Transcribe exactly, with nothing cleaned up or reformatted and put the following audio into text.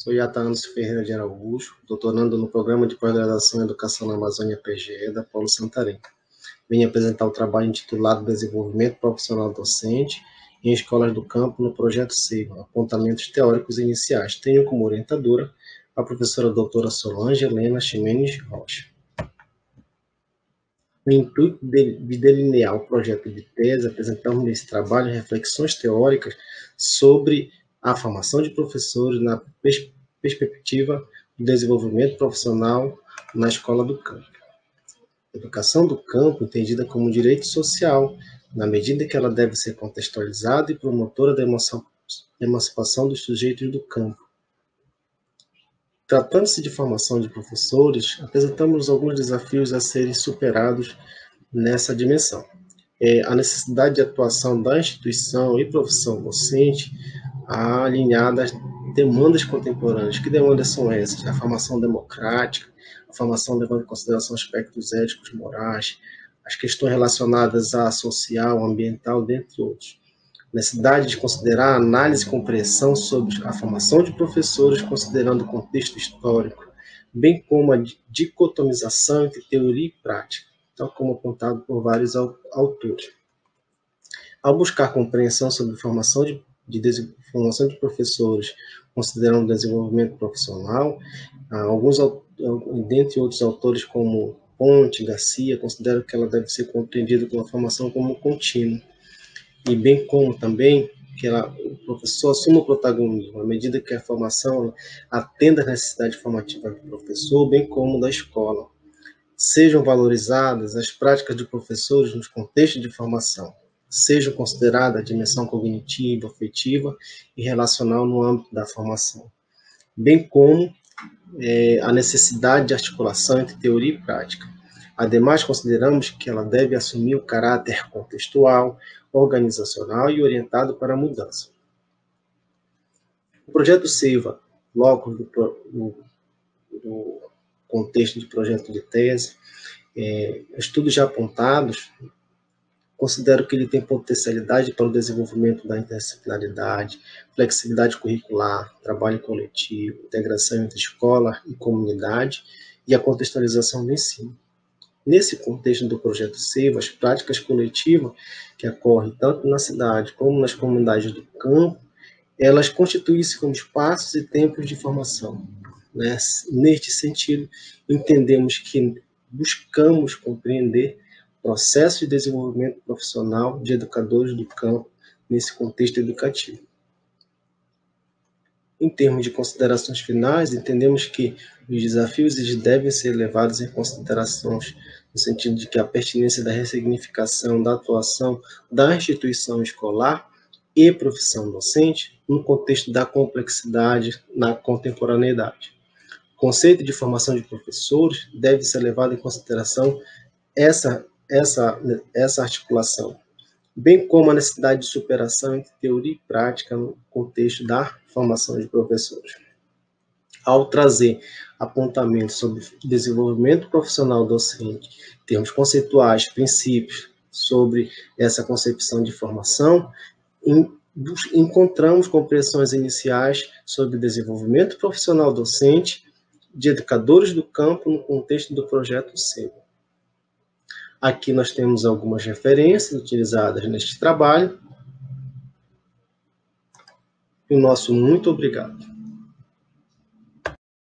Sou Yatanos Ferreira de Araújo, doutorando no Programa de Pós-Graduação em Educação na Amazônia P G E da Polo Santarém. Venho apresentar o trabalho intitulado Desenvolvimento Profissional Docente em Escolas do Campo no Projeto SEIVA, Apontamentos Teóricos Iniciais. Tenho como orientadora a professora doutora Solange Helena Ximenes Rocha. No intuito de delinear o projeto de tese, apresentamos nesse trabalho reflexões teóricas sobre a formação de professores na pers perspectiva do desenvolvimento profissional na escola do campo. A educação do campo, entendida como direito social, na medida que ela deve ser contextualizada e promotora da emancipação dos sujeitos do campo. Tratando-se de formação de professores, apresentamos alguns desafios a serem superados nessa dimensão. É a necessidade de atuação da instituição e profissão docente alinhada às demandas contemporâneas. Que demandas são essas? A formação democrática, a formação levando em consideração aspectos éticos, morais, as questões relacionadas à social, ambiental, dentre outros. Necessidade de considerar a análise e compreensão sobre a formação de professores, considerando o contexto histórico, bem como a dicotomização entre teoria e prática, tal como apontado por vários autores. Ao buscar compreensão sobre formação de, de formação de professores, considerando o desenvolvimento profissional, alguns, dentre outros autores como Ponte, Garcia, consideram que ela deve ser compreendida como a formação como contínua, e bem como também que ela, o professor assuma o protagonismo, à medida que a formação atenda às necessidades formativas do professor, bem como da escola. Sejam valorizadas as práticas de professores nos contextos de formação, sejam considerada a dimensão cognitiva, afetiva e relacional no âmbito da formação, bem como é, a necessidade de articulação entre teoria e prática. Ademais, consideramos que ela deve assumir o caráter contextual, organizacional e orientado para a mudança. O projeto SEIVA, logo do, do, do contexto de projeto de tese, é, estudos já apontados, considero que ele tem potencialidade para o desenvolvimento da interdisciplinaridade, flexibilidade curricular, trabalho coletivo, integração entre escola e comunidade e a contextualização do ensino. Nesse contexto do projeto SEIVA, as práticas coletivas que ocorrem tanto na cidade como nas comunidades do campo, elas constituem-se como espaços e tempos de formação. Né? Neste sentido, entendemos que buscamos compreender o processo de desenvolvimento profissional de educadores do campo nesse contexto educativo. Em termos de considerações finais, entendemos que os desafios eles devem ser levados em consideração no sentido de que a pertinência da ressignificação da atuação da instituição escolar e profissão docente no contexto da complexidade na contemporaneidade. O conceito de formação de professores deve ser levado em consideração essa, essa, essa articulação, bem como a necessidade de superação entre teoria e prática no contexto da formação de professores. Ao trazer apontamentos sobre desenvolvimento profissional docente, termos conceituais, princípios sobre essa concepção de formação, encontramos compreensões iniciais sobre desenvolvimento profissional docente de educadores do campo no contexto do projeto SEIVA. Aqui nós temos algumas referências utilizadas neste trabalho. E o nosso muito obrigado.